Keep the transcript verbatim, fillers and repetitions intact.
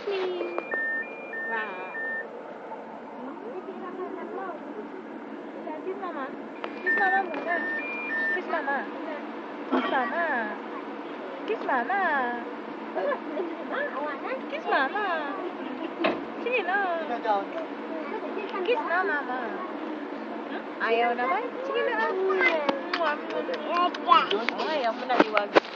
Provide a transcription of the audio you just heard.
me. Wow. Kiss mama. Kiss mama muna. Kiss mama. Kiss mama. Kiss mama. Kiss mama. Sige na. Kiss na mama. Ayaw naman? Sige na. Ayaw mo na liwag.